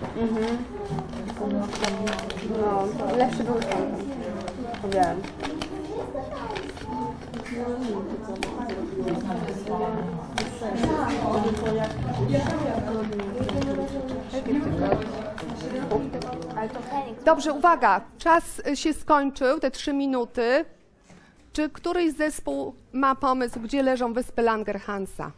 [SPEAKER 7] No, to lepszy był ten. Powiedziałem.
[SPEAKER 1] Dobrze, uwaga, czas się skończył, te 3 minuty. Czy któryś zespół ma pomysł, gdzie leżą wyspy Langerhansa?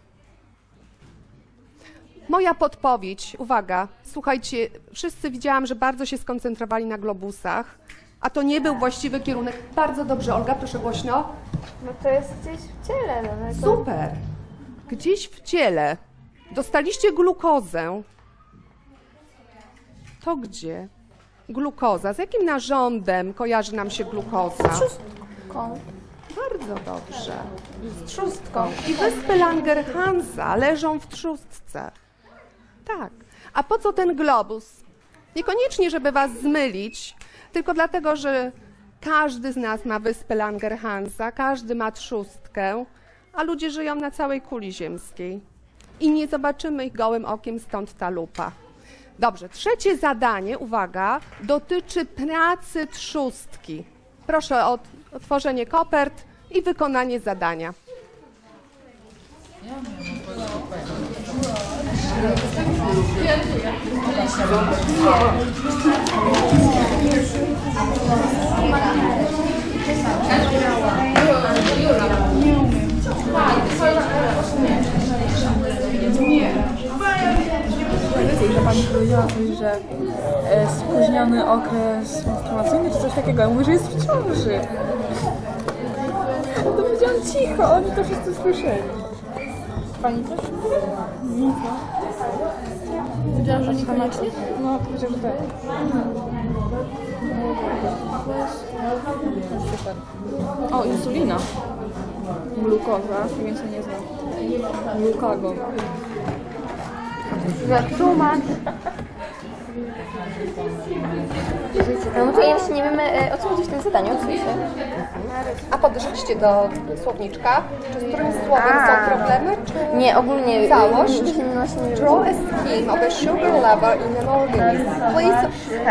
[SPEAKER 1] Moja podpowiedź, uwaga, słuchajcie, wszyscy widziałam, że bardzo się skoncentrowali na globusach, a to nie był właściwy kierunek. Bardzo dobrze, Olga, proszę głośno.
[SPEAKER 7] No to jest gdzieś w ciele. No to...
[SPEAKER 1] Super. Gdzieś w ciele. Dostaliście glukozę. To gdzie? Glukoza. Z jakim narządem kojarzy nam się glukoza?
[SPEAKER 7] Trzustką.
[SPEAKER 1] Bardzo dobrze. Z trzustką. I wyspy Langerhansa leżą w trzustce. Tak. A po co ten globus? Niekoniecznie, żeby was zmylić, tylko dlatego, że każdy z nas ma wyspę Langerhansa, każdy ma trzustkę, a ludzie żyją na całej kuli ziemskiej. I nie zobaczymy ich gołym okiem, stąd ta lupa. Dobrze, trzecie zadanie, uwaga, dotyczy pracy trzustki. Proszę o otworzenie kopert i wykonanie zadania.
[SPEAKER 9] Że pani powiedziała coś, że spóźniony okres menstruacyjny czy coś takiego. Ja mówię, że jest w ciąży. To powiedziałam cicho, oni to wszyscy słyszeli. Pani też? Nic. Powiedziałam, że niekoniecznie? No, powiedział, że tak. Super. O, insulina. Glukoza, więcej nie znam. Glukagon.
[SPEAKER 7] Tłumacz. No bo to jeszcze nie wiemy, o co chodzi w tym zadaniu, w sensie.
[SPEAKER 1] A podeszliście do słowniczka? Czy z którym słowem są problemy? Czy
[SPEAKER 7] Nie, ogólnie
[SPEAKER 1] całość?
[SPEAKER 7] Draw
[SPEAKER 1] a scheme of a sugar level in an organism. Please.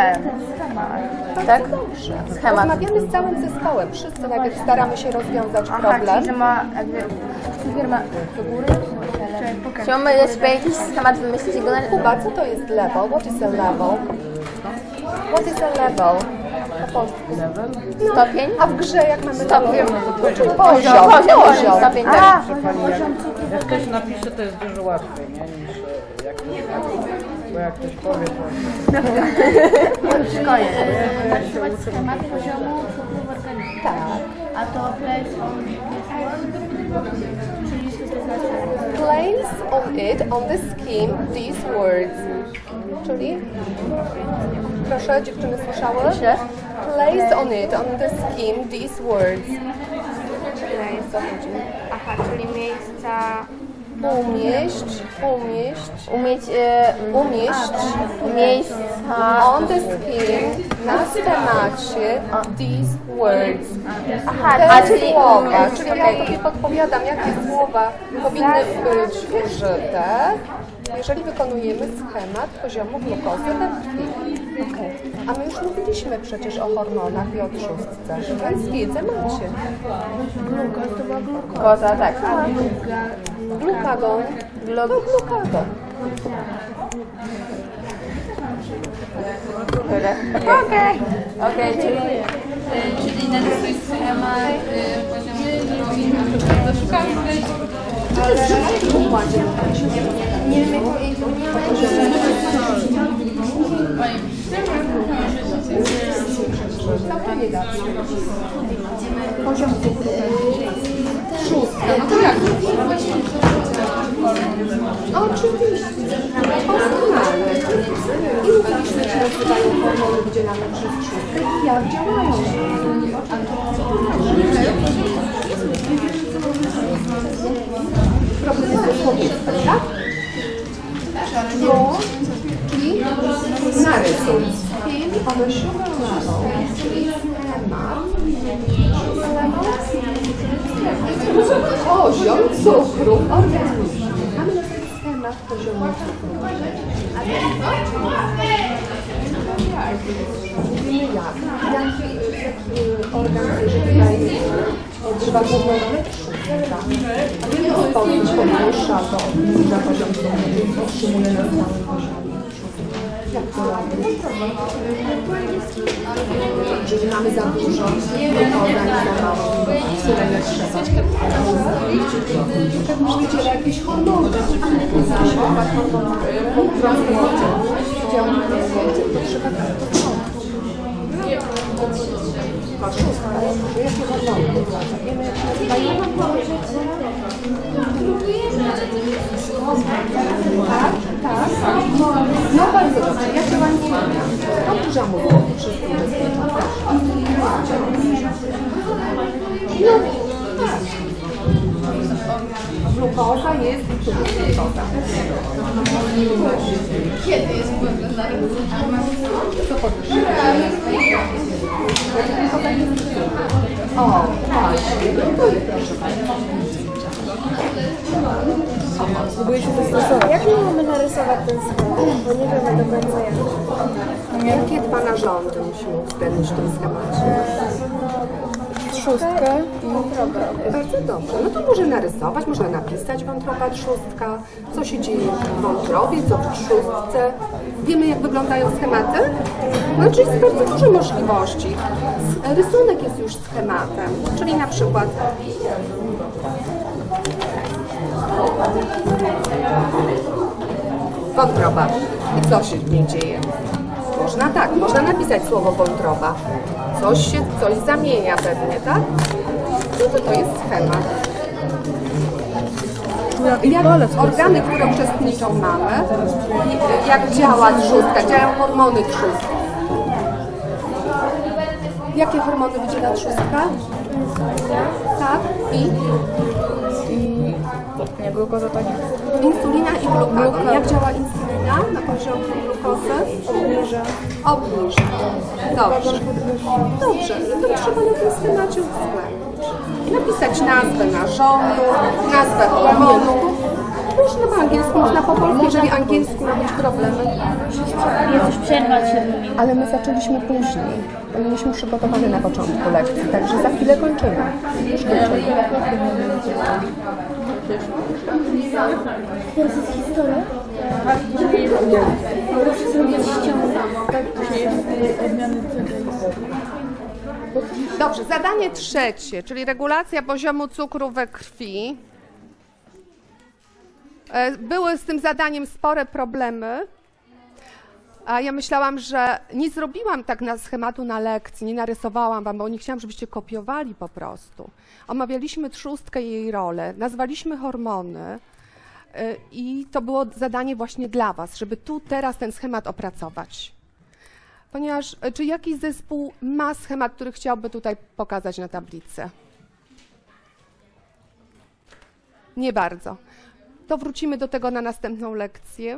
[SPEAKER 7] Tak?
[SPEAKER 1] Dobrze.
[SPEAKER 7] Schemat.
[SPEAKER 1] Rozmawiamy z całym zespołem. Wszyscy najpierw staramy się rozwiązać problem.
[SPEAKER 7] Czyli ma jakby firma do góry? Czy mamy jakiś schemat wymyślić go na...
[SPEAKER 1] Kuba, co to jest level? What is a level? What is a level? Po polsku.
[SPEAKER 7] Stopień?
[SPEAKER 1] A w grze jak mamy
[SPEAKER 7] Stopień.
[SPEAKER 1] Czyli poziom.
[SPEAKER 7] Stopień, tak.
[SPEAKER 10] Jak ktoś napisze, to jest dużo łatwiej, nie? Niż jak ktoś napisze. Bo jak ktoś powie, to...
[SPEAKER 3] Szkoły. Narysować schemat poziomu cukru w organizmie.
[SPEAKER 1] Tak.
[SPEAKER 3] A to place on czyli co to znaczy?
[SPEAKER 1] Place on it, on the scheme, these words. Czyli? Proszę, dziewczyny słyszały? Place on it, on the scheme, these words.
[SPEAKER 3] Aha, czyli miejsca...
[SPEAKER 7] Umieść miejsca
[SPEAKER 1] on the scheme, na schemacie, these words.
[SPEAKER 7] Aha,
[SPEAKER 1] Te
[SPEAKER 7] czyli
[SPEAKER 1] słowa, czyli ja tobie podpowiadam, jakie słowa powinny być użyte, jeżeli wykonujemy schemat poziomu glukozy we krwi. A my już mówiliśmy przecież o hormonach i o trzustce, więc wiedzę macie.
[SPEAKER 3] Glukos to była glukoza.
[SPEAKER 7] Glukoza, tak.
[SPEAKER 1] Glukagon. Glukagon.
[SPEAKER 7] Okej,
[SPEAKER 2] Czyli narysuj schemat poziomu do szkoły.
[SPEAKER 3] Nie wiem,
[SPEAKER 1] Poziom cukru. Szóstka. No to jak? Oczywiście. Doskonale. I mówiliśmy, że nazywają hormony wydzielane przez trzustkę i jak działają. Problem jest słownictwem, tak? No, czyli narysuj. Scheme of a sugar level, czyli schemat. Poziom cukru w organizmie. Mamy na ten schemat poziomu cukru. Mówimy jak? Jaki organ tutaj odżywa hormony? Trzustka. W jaki sposób podwyższa to obniża poziom cukru, otrzymuje na stałym poziomie. Jak to robi? Jeżeli mamy za dużo glukozy, tyle nie trzeba. Pewnie wydziela jakieś hormony, zasilać hormony, po prostu działanie to trzeba tak początku. Jakie hormony? Wiemy, jak się nazywają? Tak, tak. No bardzo dobrze. Ja działam obniża mózgu wszystkim bezpieczą. No, tak. Glukoza jest glukoza. Kiedy jest glukoza? Co podwyższa? O, właśnie. To jest proszę Państwa.
[SPEAKER 10] Próbuję się dostosować.
[SPEAKER 3] Jak my mamy narysować ten schemat? Bo nie wiemy do końca jak.
[SPEAKER 1] Jakie dwa narządy musimy uwzględnić w tym schemacie?
[SPEAKER 9] Trzustkę i
[SPEAKER 1] wątrobę. Bardzo dobrze. No to może narysować, można napisać wątroba, trzustka. Co się dzieje w wątrobie, co w trzustce. Wiemy, jak wyglądają schematy? No, czyli jest bardzo dużo możliwości. Rysunek jest już schematem, czyli na przykład wątroba. I co się w niej dzieje? Można tak, można napisać słowo wątroba. Coś zamienia pewnie, tak? No to jest schemat. Jak organy, które uczestniczą mamy, jak działa trzustka, działają hormony trzustki. Jakie hormony wydziela trzustka? Tak?
[SPEAKER 9] nie, glukoza to nie.
[SPEAKER 1] Insulina i glukagon. Jak działa insulina na poziomie glukozy? Obniżmy. Dobrze. Dobrze. I to trzeba na tym schemacie uwzględnić. Napisać nazwę narządu, nazwę hormonu. Można po angielsku, można po polsku, jeżeli angielsku robić problemy.
[SPEAKER 7] Jest przerwać się.
[SPEAKER 1] Ale my zaczęliśmy później. Byliśmy przygotowane na początku lekcji, także za chwilę kończymy. Już kończymy.
[SPEAKER 3] Teraz jest historia?
[SPEAKER 1] Dobrze, zadanie trzecie, czyli regulacja poziomu cukru we krwi. Były z tym zadaniem spore problemy, a ja myślałam, że nie zrobiłam tak na schematu na lekcji, nie narysowałam wam, bo nie chciałam, żebyście kopiowali po prostu. Omawialiśmy trzustkę i jej rolę, nazwaliśmy hormony i to było zadanie właśnie dla was, żeby tu teraz ten schemat opracować. Ponieważ, czy jakiś zespół ma schemat, który chciałby tutaj pokazać na tablicy? Nie bardzo. To wrócimy do tego na następną lekcję.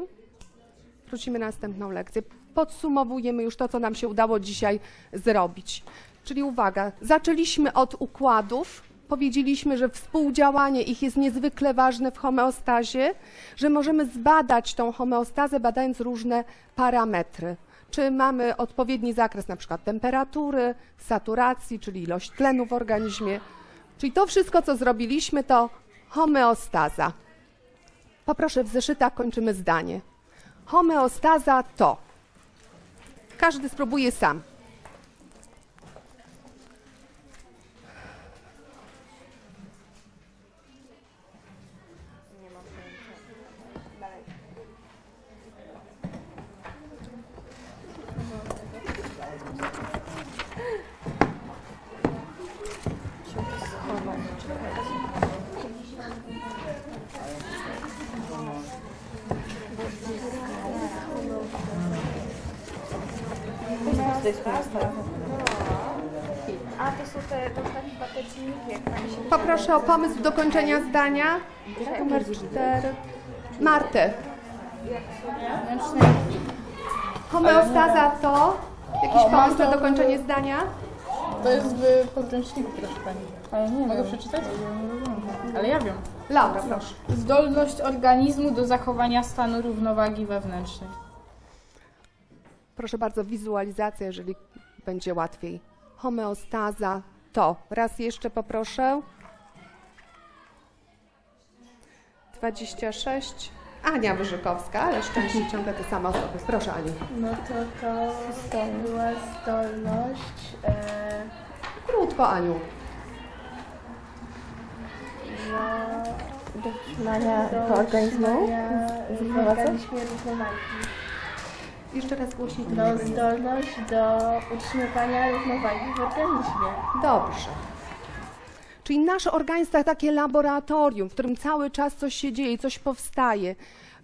[SPEAKER 1] Podsumowujemy już to, co nam się udało dzisiaj zrobić. Czyli uwaga, zaczęliśmy od układów. Powiedzieliśmy, że współdziałanie ich jest niezwykle ważne w homeostazie, że możemy zbadać tą homeostazę, badając różne parametry. Czy mamy odpowiedni zakres, na przykład temperatury, saturacji, czyli ilość tlenu w organizmie. Czyli to wszystko, co zrobiliśmy, to homeostaza. Poproszę, w zeszytach kończymy zdanie. Homeostaza to. Każdy spróbuje sam.
[SPEAKER 7] A to są te czynniki, jak pani się...
[SPEAKER 1] Poproszę o pomysł do kończenia zdania. Numer 4. Martę. Homeostaza to... Jakiś pomysł na dokończenie zdania?
[SPEAKER 9] To jest w podręczniku, proszę pani. Mogę przeczytać? Ale ja wiem.
[SPEAKER 1] Laura, proszę.
[SPEAKER 9] Zdolność organizmu do zachowania stanu równowagi wewnętrznej.
[SPEAKER 1] Proszę bardzo, wizualizacja, jeżeli będzie łatwiej. Homeostaza to. Raz jeszcze poproszę. 26. Ania Wyżykowska, ale szczęście ciągle te same osoby. Proszę, Aniu.
[SPEAKER 3] No to była zdolność
[SPEAKER 1] Krótko, Aniu.
[SPEAKER 3] do trzymania organizmu w organizmie równowagi.
[SPEAKER 1] Jeszcze raz głośniej.
[SPEAKER 3] No, zdolność do utrzymywania równowagi w organizmie.
[SPEAKER 1] Dobrze. Czyli nasz organizm to takie laboratorium, w którym cały czas coś się dzieje, coś powstaje.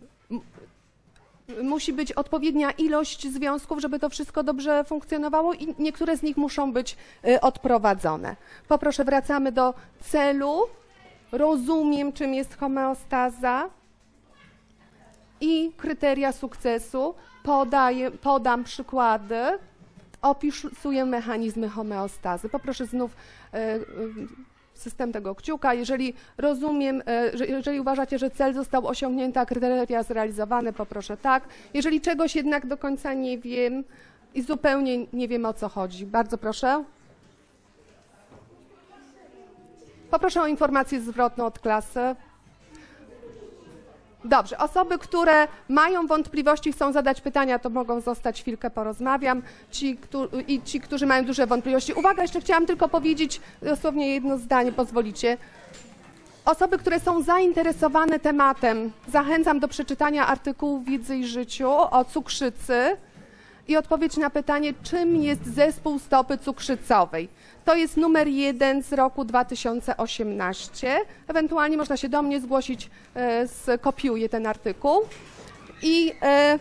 [SPEAKER 1] Musi być odpowiednia ilość związków, żeby to wszystko dobrze funkcjonowało i niektóre z nich muszą być odprowadzone. Poproszę, wracamy do celu. Rozumiem, czym jest homeostaza i kryteria sukcesu. Podam przykłady. Opisuję mechanizmy homeostazy. Poproszę znów system tego kciuka. Jeżeli rozumiem, jeżeli uważacie, że cel został osiągnięty, a kryteria zrealizowane, poproszę tak. Jeżeli czegoś jednak do końca nie wiem i zupełnie nie wiem, o co chodzi, bardzo proszę. Poproszę o informację zwrotną od klasy. Dobrze, osoby, które mają wątpliwości, chcą zadać pytania, to mogą zostać chwilkę, porozmawiam. Ci, którzy mają duże wątpliwości. Uwaga, jeszcze chciałam tylko powiedzieć dosłownie jedno zdanie, pozwolicie. Osoby, które są zainteresowane tematem, zachęcam do przeczytania artykułu Wiedzy i Życiu o cukrzycy i odpowiedź na pytanie, czym jest zespół stopy cukrzycowej. To jest numer 1 z roku 2018. Ewentualnie można się do mnie zgłosić, skopiuję ten artykuł. I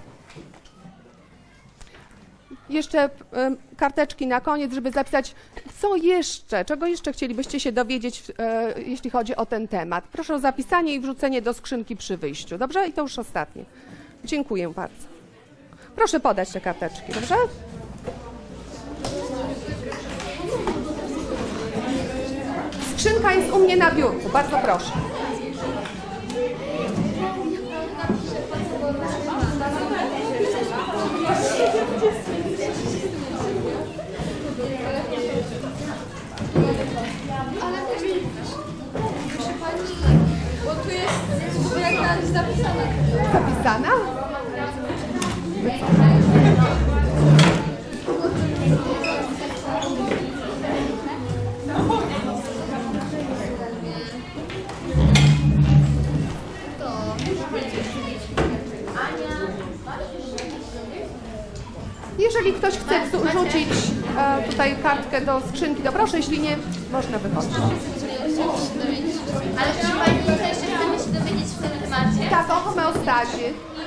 [SPEAKER 1] jeszcze karteczki na koniec, żeby zapisać, co jeszcze, czego jeszcze chcielibyście się dowiedzieć, jeśli chodzi o ten temat. Proszę o zapisanie i wrzucenie do skrzynki przy wyjściu. Dobrze? I to już ostatnie. Dziękuję bardzo. Proszę podać te karteczki, dobrze? Skrzynka jest u mnie na biurku, bardzo proszę.
[SPEAKER 7] Bo tu jest jak zapisane.
[SPEAKER 1] Zapisana? Jeżeli ktoś chce rzucić tutaj kartkę do skrzynki, to proszę, jeśli nie, można wychodzić.
[SPEAKER 7] Ale czy Pani jeszcze chcemy się dowiedzieć w tym temacie?
[SPEAKER 1] Tak, o homeostazie.